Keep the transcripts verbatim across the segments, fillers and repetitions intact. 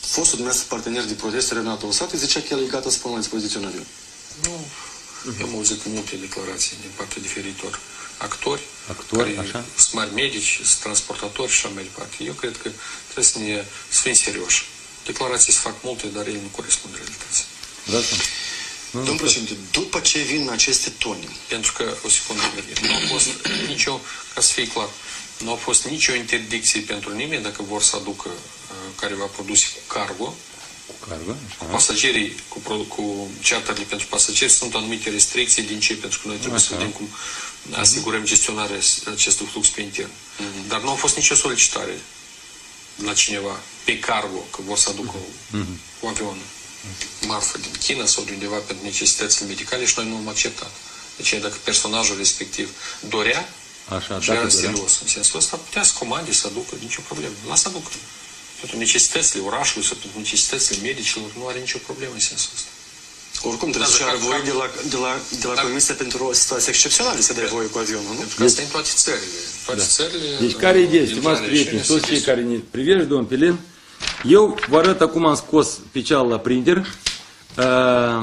fostul dumneavoastră partener de protest, Renato Usatu, zicea că el e gata să pună la dispoziție un avion. Nu, eu am auzit multe declarații din partea diferitor actori, actori care așa? sunt mari medici, sunt transportatori și așa mai departe. Eu cred că trebuie să, ne, să fim serioși. Declarații se fac multe, dar ele nu corespund realității. Da, Domnul președinte, după ce vin aceste tone? Pentru că, o secundă, nu a fost nicio, ca să fie clar, nu a fost nicio interdicție pentru nimeni dacă vor să aducă uh, careva produse cu cargo. Cu cargo, așa. Cu pasagerii, cu, cu charterele pentru pasageri, sunt anumite restricții din ce, pentru că noi trebuie așa. să vedem cum asigurăm gestionarea acestui flux pe intern. Mm-hmm. Dar nu a fost nicio solicitare la cineva pe cargo, că vor să aducă mm-hmm. un avion marfă din China sau de undeva pentru necesitățile medicale și noi nu am acceptat. Deci dacă personajul respectiv dorea, așa, și era serios în sensul ăsta, putea să comande, să aducă, nicio problemă. Lasă aducă. Pentru necesitățile orașului sau pentru necesitățile medicilor nu are nicio problemă în sensul ăsta. Oricum trebuie să ai voie de la, de la, de la Comisia pentru o situație excepțională să dai voie cu avionul, nu? Pentru că asta e în toate țările. Toate țările. Deci care e ideea, stimați prieteni, toți cei care ne privești, domnul Pelin, eu vă arăt acum, am scos picial la printer. Uh,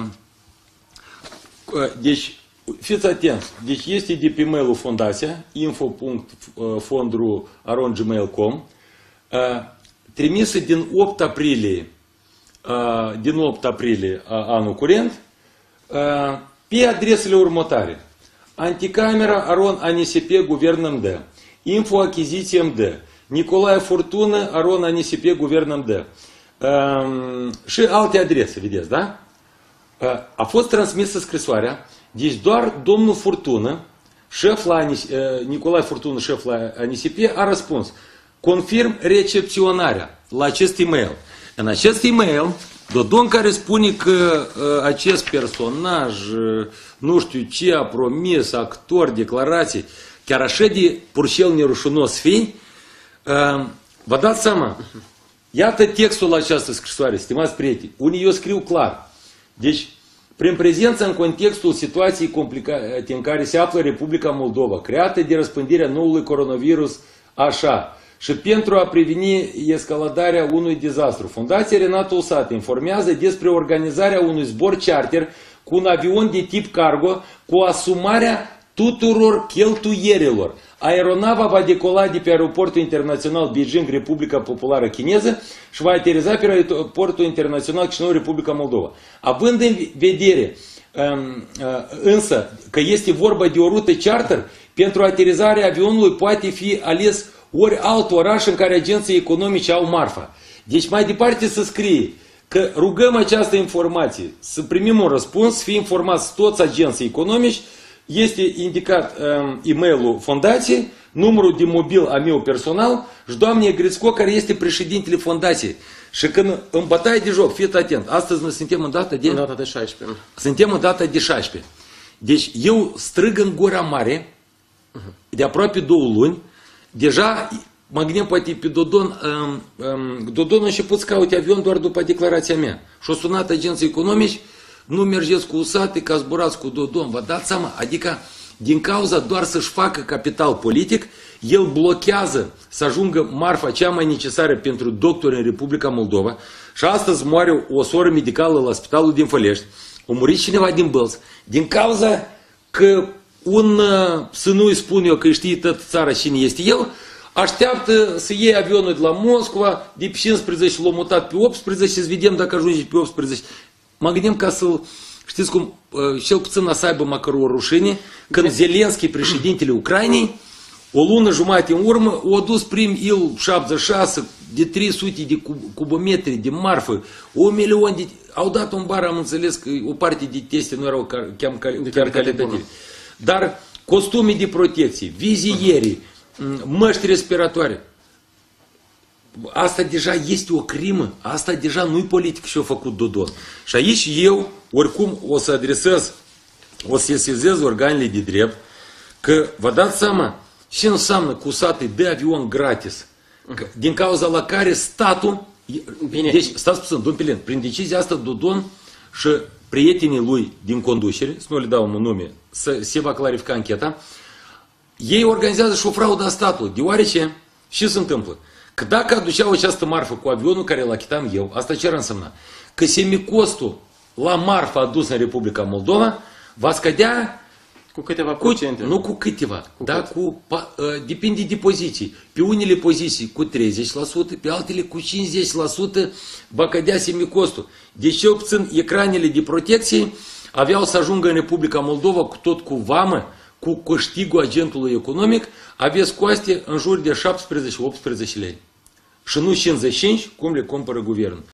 deci, fiți atenți, deci este de pe mail-ul Fundația, info punct fondru arond gmail punct com, uh, trimisă din opt aprilie, uh, din opt aprilie uh, anul curent, uh, pe adresele următoare. Anticamera Aron A N S P Guvern M D, Info Achiziție M D, Nicolae Furtună Aron A N S P Guvern M D. Uh, și alte adrese, vedeți, da? Uh, a fost transmisă scrisoarea, deci doar domnul Furtună, șef la uh, Nicolae Furtună, șef la A N S P, a răspuns. Confirm recepționarea la acest e-mail. În acest e-mail, Dodon care spune că uh, acest personaj, uh, nu știu ce, a promis, actor, declarații, chiar așa de purcel nerușinos fi, uh, vă dați seama, iată textul la această scrisoare, stimați prieteni, unii eu scriu clar. Deci, prin prezența în contextul situației complicate în care se află Republica Moldova, creată de răspândirea noului coronavirus, așa, și pentru a preveni escaladarea unui dezastru, Fundația Renato Usatu informează despre organizarea unui zbor charter cu un avion de tip cargo cu asumarea tuturor cheltuierilor. Aeronava va decola de pe aeroportul internațional Beijing, Republica Populară Chineză, și va ateriza pe aeroportul internațional Chișinău, Republica Moldova. Având în vedere însă că este vorba de o rută charter, pentru aterizarea avionului poate fi ales ori alt oraș în care agenții economice au marfa. Deci mai departe să scrie că rugăm această informație, să primim un răspuns, să fie informați toți agenții economici. Este indicat um, e-mailul fundației, numărul de mobil a meu personal și doamne Grițco, care este președintele fundației. Și când în bătaie de joc, fiți atent, astăzi noi suntem în data de... În data de șaisprezece. Suntem în data de șaisprezece. Deci eu strâng în gura mare, de aproape două luni, deja mă gândeam poate pe Dodon, um, um, Dodon a început să caute avion doar după declarația mea. Și-a sunat agenții economici, nu mergeți cu Usatu, că zburați cu Dodon, vă dați seama? Adică, din cauza doar să-și facă capital politic, el blochează să ajungă marfa cea mai necesară pentru doctori în Republica Moldova și astăzi moare o soră medicală la spitalul din Fălești, a murit cineva din Bălți, din cauza că un, să nu-i spun eu că știe toată țara cine este el, așteaptă să iei avionul de la Moscova, de pe cincisprezece l-a mutat pe optsprezece și să vedem dacă ajunge pe optsprezece. Mă gândim ca să-l, știți cum, cel puțin să aibă măcar o rușine, când Zelenski, președintele Ucrainei, o lună jumătate în urmă, o dus prim Il șaptezeci și șase de trei sute de cubometri de marfă, un milion de... Au dat un bar, am înțeles că o parte de teste nu erau chiar, chiar calitative. Dar costume de protecție, vizierii, măști respiratoare, asta deja este o crimă, asta deja nu-i politic și-a făcut Dodon. Și aici eu, oricum, o să adresez, o să sesizez organele de drept, că vă dați seama ce înseamnă cu Usatu de avion gratis, că, din cauza la care statul, bine. Deci, stați puțin, domnul Pelin, prin decizia asta Dodon și prietenii lui din conducere, să nu le dau un nume, să se va clarifica ancheta, ei organizează și o fraudă a statului, deoarece ce se întâmplă? Că dacă aduceau această marfă cu avionul care îl achitam eu, asta ce ar însemna? Că semicostul la marfă adus în Republica Moldova va scădea Cu câteva cu, procente. nu cu câteva, Cu da, cât? cu, pa, uh, depinde de poziții. Pe unele poziții cu treizeci la sută, pe altele cu cincizeci la sută va cădea semicostul. Deci cel puțin ecranele de protecție aveau să ajungă în Republica Moldova cu tot cu vamă, cu câștigul agentului economic, aveți coste în jur de șaptesprezece optsprezece lei. Și nu cincizeci și cinci, cum le cumpără guvernul.